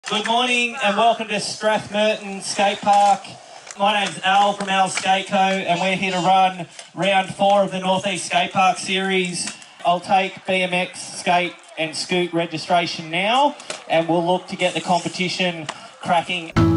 Good morning and welcome to Strathmerton Skate Park. My name's Al from Al's Skate Co and we're here to run round 4 of the Northeast Skate Park series. I'll take BMX, skate and scoot registration now and we'll look to get the competition cracking.